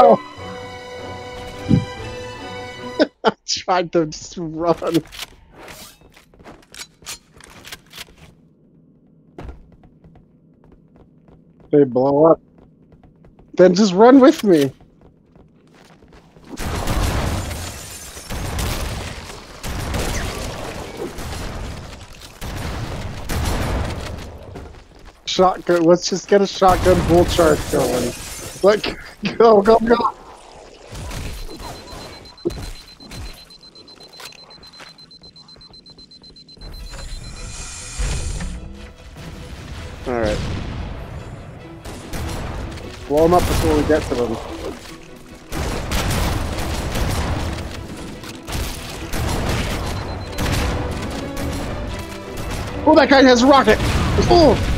Oh. I tried to just run. They blow up. Then just run with me. Shotgun. Let's just get a shotgun Bullcharge going. Like, go, go, go. All right. Blow them up before we get to them. Oh, that guy has a rocket. Oh.